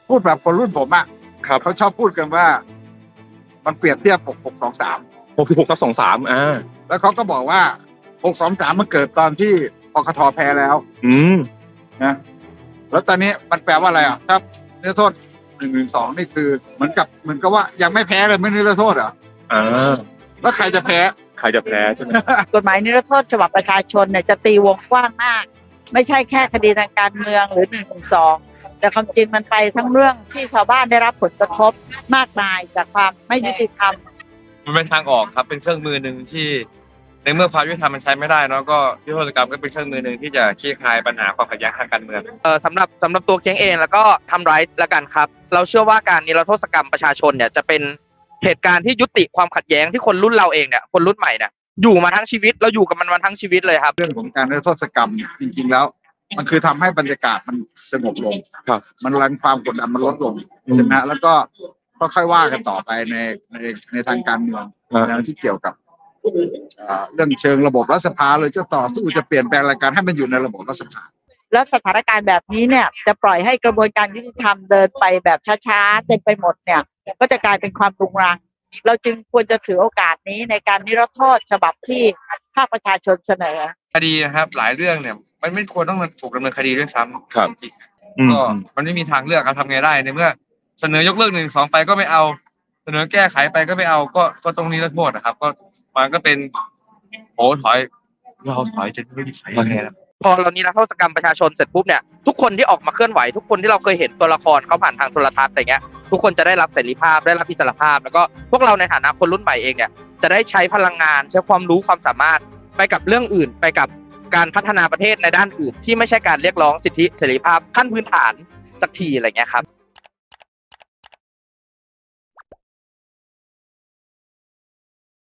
พูดแบบคนรุ่นผมอ่ะครับเขาชอบพูดกันว่า มันเปรียบเทียบ6623 66/23 แล้วเขาก็บอกว่า623มันเกิดตอนที่ปกท.แพ้แล้ว นะแล้วตอนนี้มันแปลว่าอะไรอ่ะถ้านิรโทษ112นี่คือเหมือนกับว่ายังไม่แพ้เลยไม่นิรโทษเหรอแล้วใครจะแพ้ใช่ไหมกฎหมายนิรโทษฉบับประชาชนเนี่ยจะตีวงกว้างมาก ไม่ใช่แค่คดีทางการเมืองหรือ112แต่ความจริงมันไปทั้งเรื่องที่ชาวบ้านได้รับผลกระทบมากมายจากความไม่ยุติธรรมมันเป็นทางออกครับเป็นเครื่องมือหนึ่งที่ในเมื่อความยุติธรรมมันใช้ไม่ได้เนาะก็นิรโทษกรรมก็เป็นเครื่องมือหนึ่งที่จะคลี่คลายปัญหาความขัดแย้งทางการเมืองสำหรับตัวเค้งเองแล้วก็ทำไรท์ละกันครับเราเชื่อว่าการนิรโทษกรรมประชาชนเนี่ยจะเป็นเหตุการณ์ที่ยุติความขัดแย้งที่คนรุ่นเราเองเนี่ยคนรุ่นใหม่เนี่ยอยู่มาทั้งชีวิตเราอยู่กับมันมาทั้งชีวิตเลยครับเรื่องของการนิรโทษกรรมจริงๆแล้วมันคือทำให้บรรยากาศมันสงบลงมันรังความกดดันมันลดลงใช่ไหมแล้วก็ค่อยว่ากันต่อไปในทางการเมืองที่เกี่ยวกับเรื่องเชิงระบบรัฐสภาเลยจะต่อสู้จะเปลี่ยนแปลงรายการให้มันอยู่ในระบบรัฐสภาและสถานการณ์แบบนี้เนี่ยจะปล่อยให้กระบวนการยุติธรรมเดินไปแบบช้าๆเต็มไปหมดเนี่ยก็จะกลายเป็นความรุงรังเราจึงควรจะถือโอกาสนี้ในการนิรโทษฉบับที่ภาคประชาชนเสนอคดีนะครับหลายเรื่องเนี่ยมันไม่ควรต้องถูกดำเนินคดีด้วยซ้ำจริงก็มันไม่มีทางเลือกทำไงได้ในเมื่อเสนอยกเลิก112ไปก็ไม่เอาเสนอแก้ไขไปก็ไม่เอาก็ตรงนี้นิรโทษนะครับก็มันก็เป็นถอยจะไม่มีใครแน่พอเรานิรโทษกรรมประชาชนเสร็จปุ๊บเนี่ยทุกคนที่ออกมาเคลื่อนไหวทุกคนที่เราเคยเห็นตัวละครเขาผ่านทางโทรทัศน์อะไรเงี้ยทุกคนจะได้รับเสรีภาพได้รับอิสรภาพแล้วก็พวกเราในฐานะคนรุ่นใหม่เองเนี่ยจะได้ใช้พลังงานใช้ความรู้ความสามารถไปกับเรื่องอื่นไปกับการพัฒนาประเทศในด้านอื่นที่ไม่ใช่การเรียกร้องสิทธิเสรีภาพขั้นพื้นฐานสักทีอะไรเงี้ยครับ